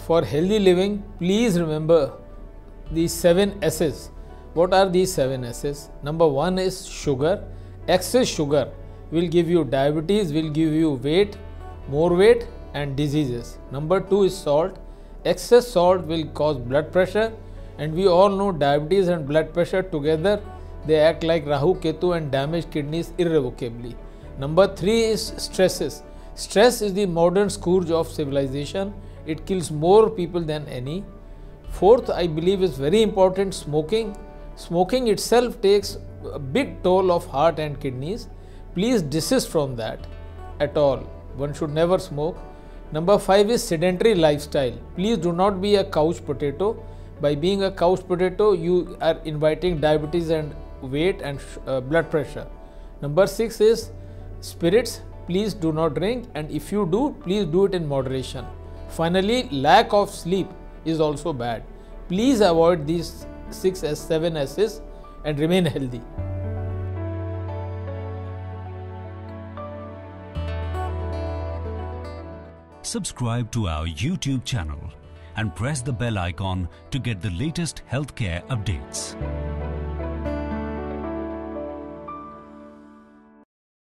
for healthy living, please remember these 7 S's. What are these 7 S's? Number 1 is sugar. Excess sugar will give you diabetes, will give you weight, more weight and diseases. Number 2 is salt. Excess salt will cause blood pressure, and we all know diabetes and blood pressure together, they act like Rahu Ketu and damage kidneys irrevocably. Number 3 is stresses. Stress is the modern scourge of civilization. It kills more people than any. Fourth, I believe is very important, smoking. Smoking itself takes a big toll of heart and kidneys. Please desist from that at all. One should never smoke. Number 5 is sedentary lifestyle. Please do not be a couch potato. By being a couch potato, you are inviting diabetes and weight and blood pressure. Number 6 is spirits. Please do not drink, and if you do, please do it in moderation. Finally, lack of sleep is also bad. Please avoid these 7 S's and remain healthy. Subscribe to our YouTube channel and press the bell icon to get the latest healthcare updates.